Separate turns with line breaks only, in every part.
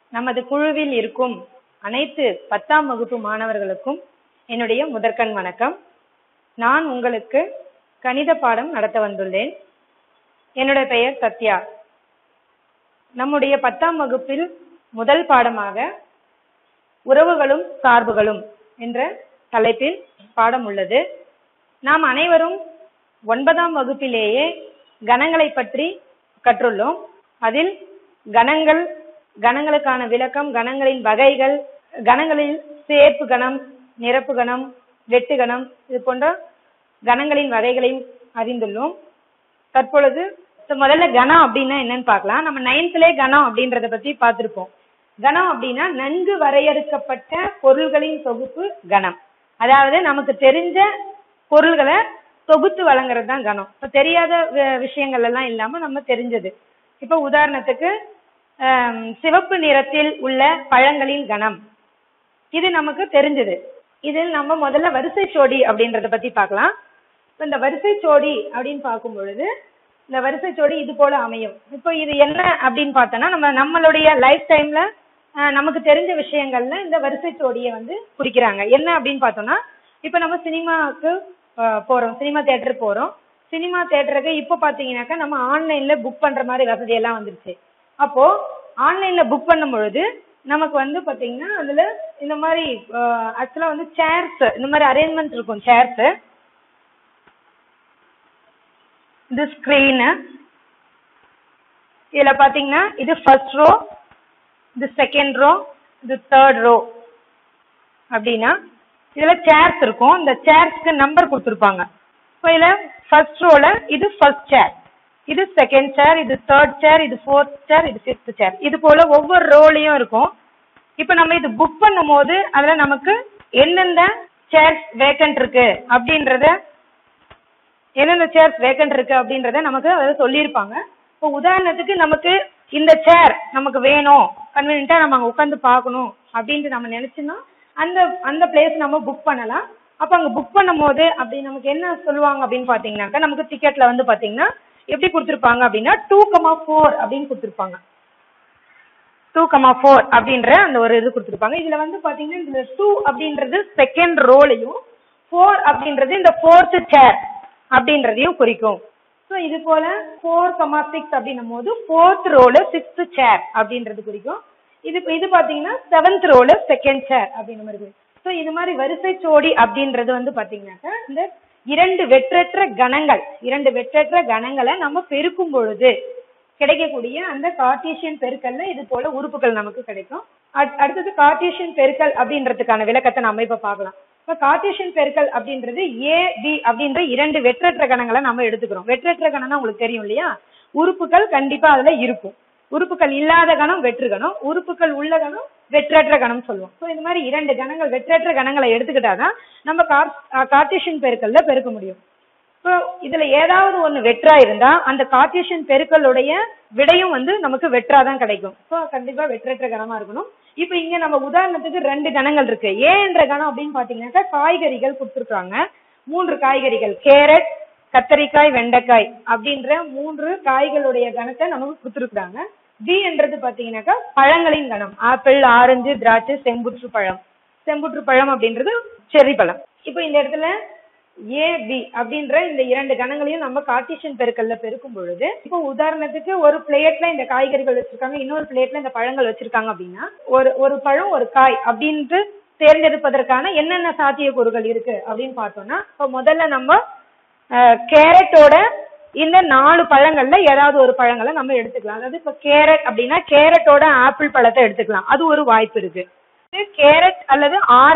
நமது குழுவில் இருக்கும் அனைத்து 10ஆம் வகுப்பு மாணவர்களுக்கும் என்னுடைய முதற்கண் வணக்கம். நான் உங்களுக்கு கணித பாடம் நடத்த வந்துள்ளேன். என்னுடைய பெயர் சத்யா. நம்முடைய 10ஆம் வகுப்பில் முதல் பாடமாக உறவுகளும் சார்புகளும் என்ற தலைப்பில் பாடம் உள்ளது. நாம் அனைவரும் 9ஆம் வகுப்பிலேயே கணங்களை பற்றி கற்றுள்ளோம். அதில் கணங்களுக்கான விளக்கம், கணங்களின் வகைகள், கணங்களில் சேர்ப்பு கணம், நிரப்பு கணம், வெட்டு கணம், இது போன்ற கணங்களின் வகைகளையும் அறிந்துள்ளோம். தற்பொழுது முதல்ல கணம் அப்படின்னா என்னன்னு பார்க்கலாம். நம்ம 9th கணம் அப்படின்றத பத்தி பார்த்திருப்போம். கணம் அப்படின்னா நன்கு வரையறுக்கப்பட்ட பொருள்களின் தொகுப்பு கணம். அதாவது நமக்கு தெரிஞ்ச பொருள்களை தொகுத்து வழங்குறது தான் கணம். இப்ப தெரியாத விஷயங்கள் எல்லாம் இல்லாம நம்ம தெரிஞ்சது. இப்ப உதாரணத்துக்கு சிவப்பு நிறத்தில் உள்ள பழங்களின் கணம், இது நமக்கு தெரிஞ்சது. இதில் நம்ம முதல்ல வரிசை சோடி அப்படின்றத பத்தி பார்க்கலாம். இந்த வரிசை சோடி அப்படின்னு பார்க்கும் பொழுது இந்த வரிசை சோடி இது போல அமையும். இப்போ இது என்ன அப்படின்னு பார்த்தோம்னா நம்மளுடைய லைஃப் டைம்ல நமக்கு தெரிஞ்ச விஷயங்கள்ல இந்த வரிசை சோடியை குறிக்கிறாங்க. என்ன அப்படின்னு பார்த்தோம்னா, இப்ப நம்ம சினிமாவுக்கு போறோம், சினிமா தியேட்டருக்கு போறோம். சினிமா தியேட்டருக்கு இப்போ பாத்தீங்கன்னாக்கா நம்ம ஆன்லைன்ல புக் பண்ற மாதிரி வசதி எல்லாம் வந்துருச்சு. அப்போ ஆன்லைன்ல புக் பண்ணும் பொழுது நமக்கு பாத்தீங்கன்னா அதுல இந்த மாதிரி ஆக்சுவலா சேர்ஸ், இந்த மாதிரி அரேஞ்ச்மெண்ட் இருக்கும். சேர்ஸ், இது ஸ்கிரீனு, இதுல பாத்தீங்கன்னா இது ஃபர்ஸ்ட் ரோ, இது செகண்ட் ரோ, இது தேர்ட் ரோ அப்படின்னா இதுல சேர்ஸ் இருக்கும். இந்த சேர்ஸ்க்கு நம்பர் கொடுத்துருப்பாங்க. இப்போ இதுல ஃபர்ஸ்ட் ரோல இது ஃபர்ஸ்ட் சேர், இது செகண்ட் சேர், இது தேர்ட் சேர், இது ஃபோர்த் சேர், இது ஃபிஃப்த் சேர், இது போல ஒவ்வொரு ரோலையும் இருக்கும். இப்ப நம்ம இது புக் பண்ணும் போது அதுல நமக்கு எந்தெந்த சேர்ஸ் வேக்கன்ட் இருக்கு அப்படின்றத நமக்கு அதை சொல்லியிருப்பாங்க. இப்போ உதாரணத்துக்கு நமக்கு இந்த சேர் நமக்கு வேணும், கன்வீனியன்ட்டா நம்ம அங்க உட்காந்து பார்க்கணும் அப்படின்ட்டு நம்ம நினைச்சோம்னா அந்த பிளேஸ் நம்ம புக் பண்ணலாம். அப்ப அங்க புக் பண்ணும் போது அப்படி நமக்கு என்ன சொல்லுவாங்க அப்படின்னு பாத்தீங்கன்னாக்கா, நமக்கு டிக்கெட்ல பாத்தீங்கன்னா எப்படி கொடுத்திருப்பாங்க அப்படின்னா 2,4 அப்படின்னு கொடுத்திருப்பாங்க. 2,4 அப்படின்ற அந்த ஒரு இது கொடுத்திருப்பாங்க. இதுல பாத்தீங்கன்னா இந்த 2 அப்படின்றது செகண்ட் ரோலையும், 4 அப்படின்றது இந்த ஃபோர்த் சேர் அப்படின்றதையும் குறிக்கும். ஸோ இது போல 4,6 அப்படின்னும் போது ஃபோர்த் ரோல 6th சேர் அப்படின்றது குறிக்கும். இது பாத்தீங்கன்னா 7th ரோல செகண்ட் சேர் அப்படின்ற மாதிரி. ஸோ இது மாதிரி வரிசை சோடி அப்படின்றது பாத்தீங்கன்னாக்கா இந்த இரண்டு வெற்றற்ற கணங்களை நம்ம பெருக்கும் பொழுது கிடைக்கக்கூடிய அந்த கார்ட்டீசியன் பெருக்கல்ல இது போல உறுப்புகள் நமக்கு கிடைக்கும். அடுத்தது கார்ட்டீசியன் பெருக்கல் அப்படின்றதுக்கான விளக்கத்தை நம்ம இப்ப பார்க்கலாம். இப்ப கார்ட்டீசியன் பெருக்கல் அப்படின்றது A, B அப்படின்ற இரண்டு வெற்றற்ற கணங்களை நம்ம எடுத்துக்கிறோம். வெற்றற்ற கணம்னா உங்களுக்கு தெரியும் இல்லையா, உறுப்புகள் கண்டிப்பா அதுல இருக்கும். உறுப்புகள் இல்லாத கணம் வெற்று கணம், உறுப்புகள் உள்ள கணம் வெற்றற்ற கணம் சொல்லுவோம். ஸோ இந்த மாதிரி இரண்டு கணங்கள், வெற்றற்ற கணங்களை எடுத்துக்கிட்டாதான் நம்ம கார்ட்டீசியன் பெருக்கல்ல பெருக்க முடியும். இப்போ இதுல ஏதாவது ஒண்ணு வெற்றா இருந்தா அந்த கார்ட்டீசியன் பெருக்கலுடைய விடையும் நமக்கு வெற்றாதான் கிடைக்கும். ஸோ கண்டிப்பா வெற்றற்ற கணமா இருக்கணும். இப்ப இங்க நம்ம உதாரணத்துக்கு 2 கணங்கள் இருக்கு. ஏ என்ற கணம் அப்படின்னு பாத்தீங்கன்னாக்கா காய்கறிகள் கொடுத்துருக்காங்க. 3 காய்கறிகள், கேரட், கத்தரிக்காய், வெண்டைக்காய் அப்படின்ற 3 காய்களுடைய கணத்தை நமக்கு கொடுத்துருக்காங்க. பி என்றது பாத்தீங்கன்னாக்கா பழங்களின் கணம், ஆப்பிள், ஆரஞ்சு, திராட்சை, செம்புற்று பழம் அப்படின்றது செர்ரி பழம். இப்போ இந்த இடத்துல ஏ, பி அப்படின்ற இந்த 2 கணங்களையும் நம்ம கார்ட்டீசியன் பெருக்கல்ல பெருக்கும் பொழுது, இப்போ உதாரணத்துக்கு ஒரு பிளேட்ல இந்த காய்கறிகள் வச்சிருக்காங்க, இன்னொரு பிளேட்ல இந்த பழங்கள் வச்சிருக்காங்க அப்படின்னா ஒரு பழம் ஒரு காய் அப்படின்ட்டு தேர்ந்தெடுப்பதற்கான என்னென்ன சாத்தியக்கூறுகள் இருக்கு அப்படின்னு பார்த்தோம்னா, இப்போ முதல்ல நம்ம கேரட்டோட இந்த 4 பழங்கள்ல ஏதாவது ஒரு பழங்களை நம்ம எடுத்துக்கலாம். அதாவது இப்ப கேரட் அப்படின்னா கேரட்டோட ஆப்பிள் பழத்தை எடுத்துக்கலாம், அது ஒரு வாய்ப்பு இருக்கு. கேரட் அல்லது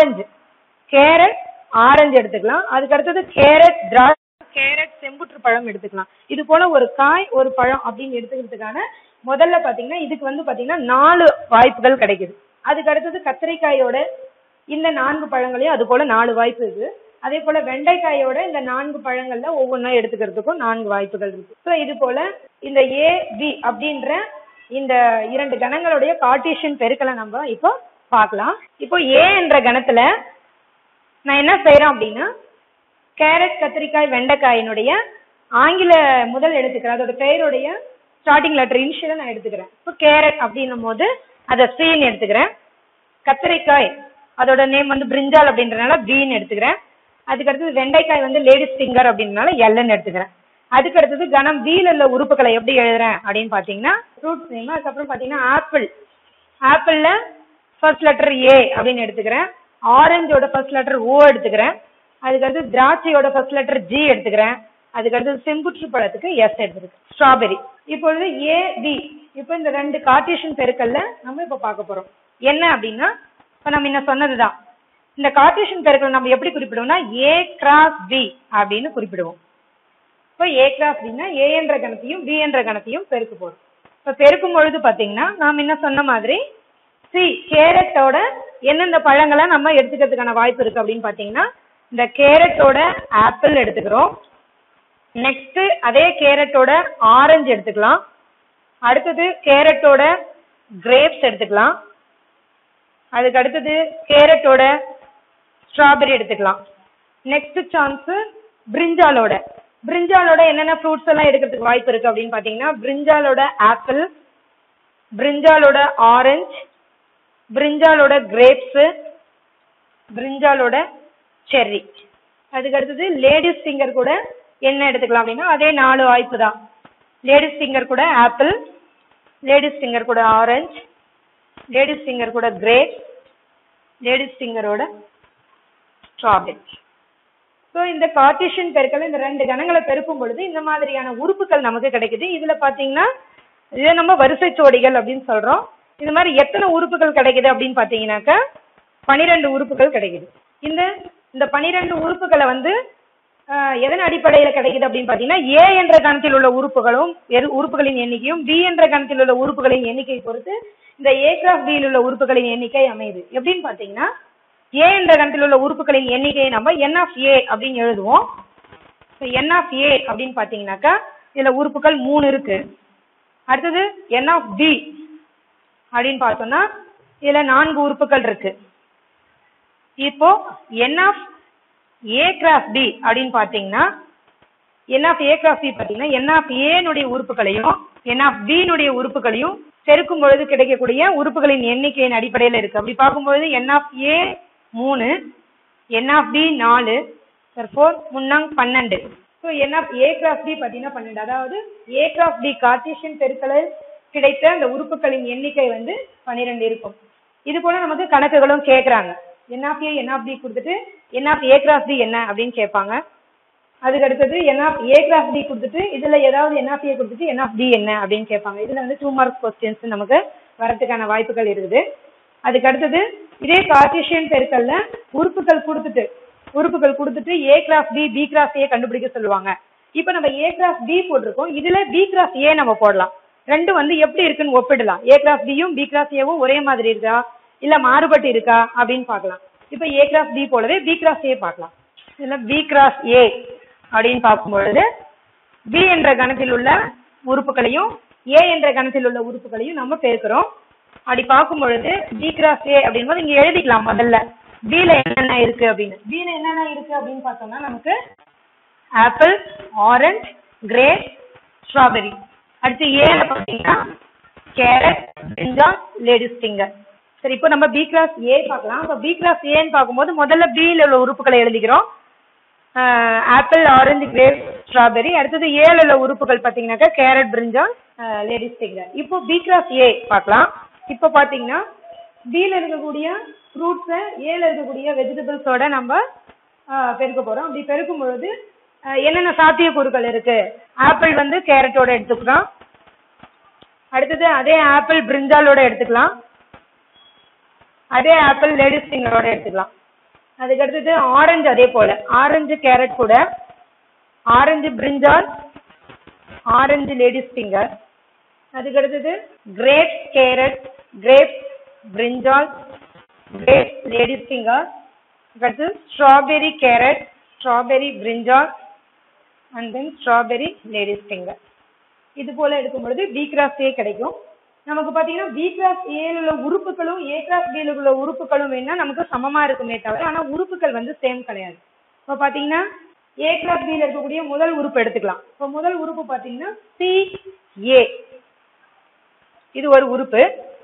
ஆரஞ்சு எடுத்துக்கலாம். அதுக்கு அடுத்தது கேரட் செம்புற்று பழம் எடுத்துக்கலாம். இது போல ஒரு காய் ஒரு பழம் அப்படின்னு எடுத்துக்கிறதுக்கான முதல்ல பாத்தீங்கன்னா இதுக்கு பாத்தீங்கன்னா 4 வாய்ப்புகள் கிடைக்குது. அதுக்கு அடுத்தது கத்திரிக்காயோட இந்த 4 பழங்களையும் அது போல 4 வாய்ப்பு இருக்கு. அதே போல வெண்டைக்காயோட இந்த 4 பழங்கள்ல ஒவ்வொன்றும் எடுத்துக்கிறதுக்கும் 4 வாய்ப்புகள் இருக்கு. ஸோ இது போல இந்த ஏ, பி அப்படின்ற இந்த 2 கணங்களுடைய கார்ட்டீசியன் பெருக்கலை நம்ம இப்போ பார்க்கலாம். இப்போ ஏ என்ற கணத்துல நான் என்ன செய்யறேன் அப்படின்னா, கேரட், கத்திரிக்காய், வெண்டைக்காயினுடைய ஆங்கில முதல் எடுத்துக்கிறேன். அதோட பெயருடைய ஸ்டார்டிங் லெட்டர் இனிஷியலை நான் எடுத்துக்கிறேன். இப்போ கேரட் அப்படின்னும் போது அதை Cன்னு எடுத்துக்கிறேன். கத்திரிக்காய் அதோட நேம் வந்து பிரிஞ்சால் அப்படின்றனால Bன்னு எடுத்துக்கிறேன். அதுக்கு அடுத்தது வெண்டைக்காய் வந்து லேடிஸ் ஃபிங்கர் அப்படின்றனால Lன்னு எடுத்துக்கிறேன். அதுக்கு அடுத்தது கணம் Bல உள்ள உறுப்புகளை எப்படி எழுதுறேன் அப்படின்னு பாத்தீங்கன்னா ஃப்ரூட்ஸ் நேம். அதுக்கப்புறம் பாத்தீங்கன்னா ஆப்பிள். ஆப்பிள்ல ஃபர்ஸ்ட் லெட்டர் A அப்படின்னு எடுத்துக்கிறேன். ஆரஞ்சோட ஃபர்ஸ்ட் லெட்டர் O எடுத்துக்கிறேன். அதுக்கு அடுத்து திராட்சையோட ஃபர்ஸ்ட் லெட்டர் G எடுத்துக்கிறேன். அதுக்கு அடுத்து செங்குற்று பழத்துக்கு S எடுத்துக்கிறேன். ஸ்ட்ராபெரி. இப்பொழுது AB. இப்போ இந்த ரெண்டு கார்ட்டீசியன் பெருக்கல்ல நம்ம இப்ப பார்க்க போறோம். என்ன அப்படின்னா இப்ப நம்ம என்ன சொன்னதுதான். இந்த கார்ட்டீசியன் பெருக்கல் நம்ம எப்படி குறிப்பிடுவோம்னா A கிராஸ் B அப்படின்னு குறிப்பிடுவோம். இப்போ A கிராஸ் Bனா A என்ற கணத்தையும் B என்ற கணத்தையும் பெருக்க போறோம். இப்ப பெருக்கும் பொழுது பாத்தீங்கன்னா நாம் என்ன சொன்ன மாதிரி கேரட்டோட எந்தெந்த பழங்களை நம்ம எடுத்துக்கிறதுக்கான வாய்ப்பு இருக்கு அப்படின்னு பாத்தீங்கன்னா இந்த கேரட்டோட ஆப்பிள் எடுத்துக்கிறோம். நெக்ஸ்ட் அதே கேரட்டோட ஆரஞ்சு எடுத்துக்கலாம். அடுத்தது கேரட்டோட கிரேப்ஸ் எடுத்துக்கலாம். அதுக்கு அடுத்தது கேரட்டோட ஸ்ட்ராபெரி எடுத்துக்கலாம். நெக்ஸ்ட் சான்ஸ் பிரிஞ்சாலோட என்னென்ன ஃப்ரூட்ஸ் எல்லாம் எடுக்கிறதுக்கு வாய்ப்பு இருக்கு அப்படின்னு பாத்தீங்கன்னா பிரிஞ்சாலோட ஆப்பிள், பிரிஞ்சாலோட ஆரஞ்சு, பிரிஞ்சாலோட கிரேப்ஸ், பிரிஞ்சாலோட செர்ரி. அதுக்கு அடுத்தது லேடிஸ் ஃபிங்கர் கூட என்ன எடுத்துக்கலாம் அப்படின்னா அதே 4 வாய்ப்பு தான். லேடிஸ் ஃபிங்கர் கூட ஆப்பிள், லேடிஸ் ஃபிங்கர் கூட ஆரஞ்சு, லேடிஸ் ஃபிங்கர் கூட கிரேப்ஸ், லேடிஸ் ஃபிங்கரோட ஸ்ட்ராபெரி. ஸோ இந்த கார்ட்டீசியன் பெருக்கல் இந்த ரெண்டு கணங்களை பெருக்கும் பொழுது இந்த மாதிரியான உறுப்புகள் நமக்கு கிடைக்குது. இதுல பாத்தீங்கன்னா இதை நம்ம வரிசை ஜோடிகள் அப்படின்னு சொல்றோம். இது மாதிரி எத்தனை உறுப்புகள் கிடைக்குது அப்படின்னு பாத்தீங்கன்னாக்கா 12 உறுப்புகள் கிடைக்குது. இந்த 12 உறுப்புகளை வந்து எதன் அடிப்படையில கிடைக்குது அப்படின்னு பாத்தீங்கன்னா A என்ற கணத்தில் உள்ள உறுப்புகளின் எண்ணிக்கையும் B என்ற கணத்தில் உள்ள உறுப்புகளின் எண்ணிக்கை பொறுத்து இந்த A கிராஸ் B உள்ள உறுப்புகளின் எண்ணிக்கை அமையுது. எப்படின்னு பாத்தீங்கன்னா A என்ற கணத்தில் உள்ள உறுப்புகளின் எண்ணிக்கையை நம்ம N of A அப்படின்னு எழுதுவோம். N of A அப்படின்னு பாத்தீங்கன்னாக்கா இதுல உறுப்புகள் 3 இருக்கு. அடுத்தது N of B அப்படின்னு பார்த்தோம்னா இதுல 4 உறுப்புகள் இருக்கு. இப்போ N of A cross B அப்படின்னு பாத்தீங்கன்னா N of A cross B பாத்தீங்கன்னா N of A னுடைய உறுப்புகளையும் N of B னுடைய உறுப்புகளையும் பெருக்கும் பொழுது கிடைக்கக்கூடிய உறுப்புகளின் எண்ணிக்கையின் அடிப்படையில் இருக்கு. அப்படி பார்க்கும்போது N of A 3, N of B 4, therefore 12. So N of A cross B பாத்தீங்கன்னா 12. அதாவது A கிராஸ் B கார்ட்டீசியன் பெருக்கலில் கிடைத்த அந்த உறுப்புகளின் எண்ணிக்கை வந்து 12 இருக்கும். இது போல நமக்கு கணக்குகளும் கேட்கறாங்க. N of A N of B கொடுத்துட்டு N of A cross B என்ன அப்படின்னு கேட்பாங்க. அதுக்கு அடுத்தது N of A cross B கொடுத்துட்டு இதுல ஏதாவது N of A கொடுத்துட்டு N of B என்ன அப்படின்னு கேட்பாங்க. இதுல வந்து 2 மார்க்ஸ் கொஸ்டின்ஸ் நமக்கு வரதுக்கான வாய்ப்புகள் இருக்குது. அதுக்கு அடுத்தது இதே கார்ட்டீசியன் பெருக்கல்ல உறுப்புகள் கொடுத்துட்டு A cross B B cross A கண்டுபிடிக்க சொல்லுவாங்க. இப்ப நம்ம A கிராஸ் B போட்டிருக்கோம். இதுல B கிராஸ் A நம்ம போடலாம். ரெண்டும் வந்து எப்படி இருக்குன்னு ஒப்பிடலாம். A கிராஸ் Bயும் B கிராஸ் Aவும் ஒரே மாதிரி இருக்கா இல்ல மாறுபட்டு இருக்கா அப்படின்னு பார்க்கலாம். இப்ப A கிராஸ் B போலவே B கிராஸ் A பார்க்கலாம். இதுல B கிராஸ் A அப்படின்னு பார்க்கும்பொழுது B என்ற கணத்தில் உள்ள உறுப்புகளையும் A என்ற கணத்தில் உள்ள உறுப்புகளையும் நம்ம பெருக்கிறோம். அப்படி பார்க்கும் பொழுது B கிராஸ் A அப்படின்போது இங்க எழுதிக்கலாம். முதல்ல B ல என்னென்ன இருக்கு அப்படின்னு பார்த்தோம்னா நமக்கு ஆப்பிள், ஆரஞ்சு, கிரேப், ஸ்ட்ராபெரி. அடுத்து A ல பாத்தீங்கன்னா கேரட், பிரிஞ்சால், லேடிஸ் ஃபிங்கர். சரி, இப்போ நம்ம B கிராஸ் A பார்க்கலாம். இப்போ B கிராஸ் Aன்னு பார்க்கும்போது முதல்ல B ல உள்ள உறுப்புகளை எழுதிக்கிறோம். Apple, orange, grape, strawberry. அடுத்தது A ல உள்ள உறுப்புகள் பாத்தீங்கன்னாக்கா கேரட், பிரிஞ்சால், லேடிஸ் ஃபிங்கர். இப்போ B கிராஸ் A பார்க்கலாம். இப்போ பாத்தீங்கன்னா B ல இருக்கக்கூடிய ஃப்ரூட்ஸை A ல இருக்கக்கூடிய வெஜிடபிள்ஸோட நம்ம பெருக்க போறோம். அப்படி பெருக்கும் பொழுது என்னென்ன சாத்தியக்கூறுகள் இருக்கு? ஆப்பிள் வந்து கேரட்டோட எடுத்துக்கலாம். அடுத்தது அதே ஆப்பிள் பிரிஞ்சாலோட எடுத்துக்கலாம். அதே ஆப்பிள் லேடிஸ் ஃபிங்கரோட எடுத்துக்கலாம். அதுக்கு அடுத்தது ஆரஞ்சு, அதே போல ஆரஞ்சு கேரட் கூட, orange brinjal, orange ladies finger. அதுக்கு அடுத்தது grapes carrot, grapes brinjal, grapes ladies finger. அடுத்து strawberry carrot, strawberry brinjal and then strawberry ladies finger. இது போல எடுக்கும் பொழுது B கிராஸ் A கிடைக்கும். நமக்கு பாத்தீங்கன்னா B கிராஸ் A ல உள்ள உறுப்புகளும் A கிராஸ் B ல உள்ள உறுப்புகளும் வேணா நமக்கு சமமா இருக்குமே தவிர ஆனா உறுப்புகள் வந்து சேம் கிடையாது. இப்போ பாத்தீங்கன்னா A கிராஸ் B ல இருக்கக்கூடிய முதல் உறுப்பு எடுத்துக்கலாம். இப்போ முதல் உறுப்பு பாத்தீங்கன்னா CA. இது ஒரு உறுப்பு.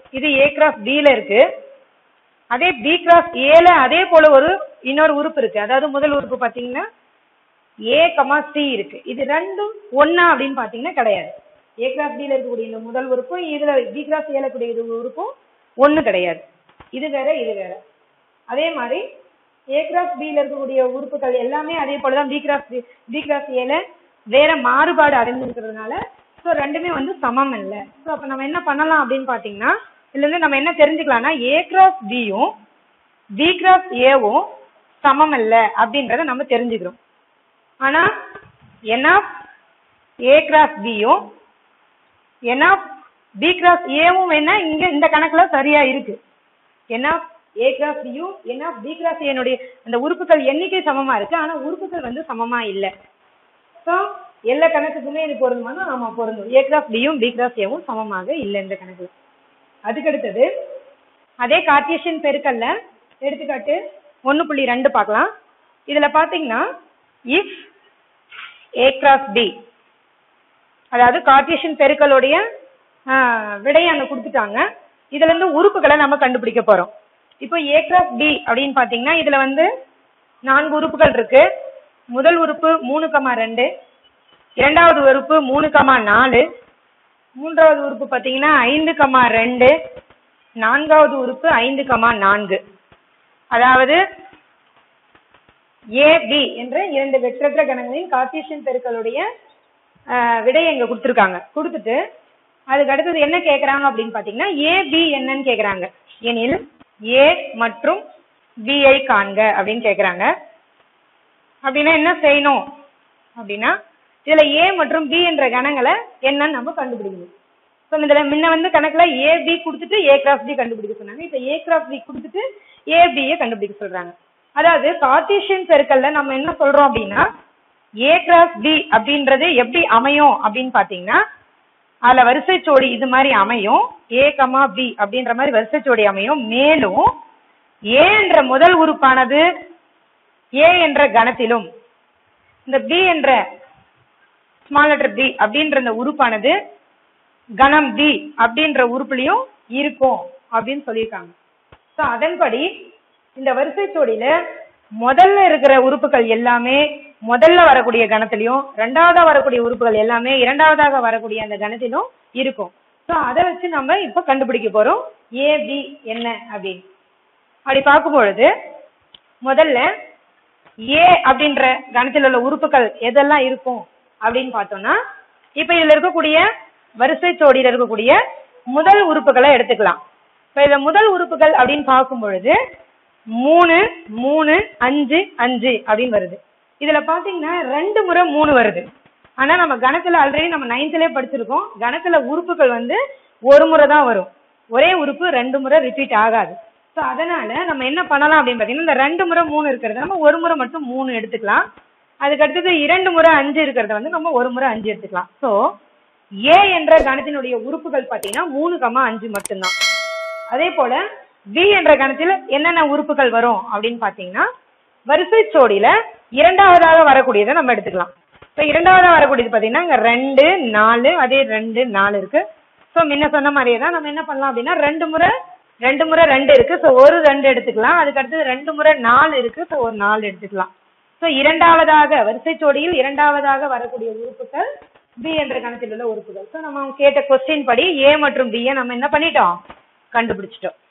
இது A கிராஸ் B ல இருக்கு. அதே B கிராஸ் A ல அதே போல இன்னொரு உறுப்பு இருக்கு. அதாவது முதல் உறுப்பு பாத்தீங்கன்னா A, C இருக்கு. இது ரெண்டும் ஒண்ணா அப்படின்னு பாத்தீங்கன்னா கிடையாது. A கிராஸ் B ல இருக்கக்கூடிய இந்த முதல் உறுப்பும் இதுல B கிராஸ் A ல இருக்கக்கூடிய உறுப்பும் ஒண்ணு கிடையாது. இது வேற இது வேற. அதே மாதிரி A கிராஸ் B ல இருக்கக்கூடிய உறுப்புகள் எல்லாமே அதே போலதான் B கிராஸ் A ல வேற மாறுபாடு அடைஞ்சிருக்கிறதுனால ஸோ ரெண்டுமே வந்து சமம் இல்லை. ஸோ அப்ப நம்ம என்ன பண்ணலாம் அப்படின்னு பாத்தீங்கன்னா இதுல இருந்து நம்ம என்ன தெரிஞ்சுக்கலாம்னா A கிராஸ் Bயும் B கிராஸ் Aவும் சமம் இல்லை அப்படின்றத நம்ம தெரிஞ்சுக்கிறோம். ஆனா N ஆஃப் A கிராஸ் Bயும் N ஆஃப் B கிராஸ் Aவும் வேணா இங்க இந்த கணக்குல சரியா இருக்கு. N ஆஃப் A கிராஸ் Bயும் N of B cross A னுடைய அந்த உறுப்புகள் எண்ணிக்கை சமமா இருக்கு. ஆனா உறுப்புகள் வந்து சமமா இல்லை. ஸோ எல்லா கணக்குக்குமே இது பொருந்துமானா ஆமா பொருந்தும். A கிராஸ் Bயும் B கிராஸ் Aவும் சமமாக இல்லை இந்த கணக்குல. அதுக்கடுத்தது அதே கார்ட்டீசியன் பெருக்கல்ல எடுத்துக்காட்டு 1.2 பார்க்கலாம். இதுல பாத்தீங்கன்னா if A கிராஸ் B, அதாவது கார்ட்டீசியன் பெருக்கலுடைய விடையை அங்க கொடுத்துட்டாங்க. இதுல இருந்து உறுப்புகளை நம்ம கண்டுபிடிக்க போறோம். இப்போ A கிராஸ் B அப்படின்னு பாத்தீங்கன்னா இதுல வந்து 4 உறுப்புகள் இருக்கு. முதல் உறுப்பு 3,2, இரண்டாவது உறுப்பு 3,4, மூன்றாவது உறுப்பு பாத்தீங்கன்னா 5,2, நான்காவது உறுப்பு 5,4. அதாவது A B என்ற 2 வெற்றற்ற கணங்களின் கார்ட்டீசியன் பெருக்கலுடைய விடையை இங்க கொடுத்துருக்காங்க. கொடுத்துட்டு அதுக்கு அடுத்தது என்ன கேக்குறாங்க அப்படின்னு பாத்தீங்கன்னா A B என்னன்னு கேக்குறாங்க. எனில் A மற்றும் B ஐ காண்க அப்படின்னு கேக்குறாங்க. அப்படின்னா என்ன செய்யணும் அப்படின்னா இதுல A மற்றும் B என்ற கணங்களை என்னன்னு நம்ம கண்டுபிடிக்கணும். இதுல முன்ன வந்து கணக்குல A B கொடுத்துட்டு A கிராஸ் B கண்டுபிடிக்க சொன்னாங்க. இப்ப A கிராஸ் B கொடுத்துட்டு A B யை கண்டுபிடிக்க சொல்றாங்க. அதாவது கார்ட்டீசியன் பெருக்கல்ல நம்ம என்ன சொல்றோம் அப்படின்னா A கிராஸ் B அப்படின்றது எப்படி அமையும் அப்படின்னு பாத்தீங்கன்னா அதுல வரிசை ஜோடி இது மாதிரி அமையும். A, B அப்படின்ற மாதிரி வரிசை ஜோடி அமையும். மேலும் A என்ற முதல் உறுப்பானது A என்ற கணத்திலும் இந்த B என்ற ஸ்மால் லெட்டர் B அப்படின்ற இந்த உறுப்பானது கணம் B அப்படின்ற உறுப்புலையும் இருக்கும் அப்படின்னு சொல்லியிருக்காங்க. ஸோ அதன்படி இந்த வரிசை ஜோடியில முதல்ல இருக்கிற உறுப்புகள் எல்லாமே முதல்ல வரக்கூடிய கணத்திலையும் இரண்டாவதா வரக்கூடிய உறுப்புகள் எல்லாமே இரண்டாவதாக வரக்கூடிய அந்த கணத்திலும் இருக்கும். ஸோ அதை வச்சு நம்ம இப்ப கண்டுபிடிக்க போறோம் A B என்ன அப்படின்னு. அப்படி பார்க்கும் பொழுது முதல்ல A அப்படின்ற கணத்தில் உள்ள உறுப்புகள் எதெல்லாம் இருக்கும் அப்படின்னு பார்த்தோம்னா இப்ப இதுல இருக்கக்கூடிய வரிசை ஜோடியில இருக்கக்கூடிய முதல் உறுப்புகளை எடுத்துக்கலாம். இப்ப இதுல முதல் உறுப்புகள் அப்படின்னு பார்க்கும் பொழுது 3, 3, 5, 5 அப்படின்னு வருது. இதுல பாத்தீங்கன்னா 2 முறை 3 வருது. ஆனா நம்ம கணத்துல ஆல்ரெடி நம்ம 9th படிச்சிருக்கோம். கணத்துல உறுப்புகள் வந்து ஒரு முறை தான் வரும். ஒரே உறுப்பு 2 முறை ரிப்பீட் ஆகாது. ஸோ அதனால நம்ம என்ன பண்ணலாம் அப்படின்னு பாத்தீங்கன்னா இந்த 2 முறை 3 இருக்கிறத நம்ம ஒரு முறை மட்டும் 3 எடுத்துக்கலாம். அதுக்கு அடுத்தது 2 முறை 5 இருக்கிறத வந்து நம்ம ஒரு முறை 5 எடுத்துக்கலாம். ஸோ A என்ற கணத்தினுடைய உறுப்புகள் பாத்தீங்கன்னா 3,5 மட்டும்தான். அதே போல B என்ற கணத்தில் என்னென்ன உறுப்புகள் வரும் அப்படின்னு பாத்தீங்கன்னா வரிசை ஜோடியில இரண்டாவதாக வரக்கூடியதை நம்ம எடுத்துக்கலாம். இப்ப இரண்டாவதாக வரக்கூடியது பாத்தீங்கன்னா இங்க 2, 4, அதே 2, 4 இருக்கு. ஸோ முன்ன சொன்ன மாதிரியே தான் நம்ம என்ன பண்ணலாம் அப்படின்னா 2 முறை 2 இருக்கு. ஸோ ஒரு 2 எடுத்துக்கலாம். அதுக்கு அடுத்தது 2 முறை 4 இருக்கு. ஸோ ஒரு 4 எடுத்துக்கலாம். ஸோ இரண்டாவதாக வரிசை ஜோடியில் இரண்டாவதாக வரக்கூடிய உறுப்புகள் B என்ற கணத்தில் உள்ள உறுப்புகள். ஸோ நம்ம கேட்ட கொஸ்டின் படி A மற்றும் B நம்ம என்ன பண்ணிட்டோம் கண்டுபிடிச்சிட்டோம்.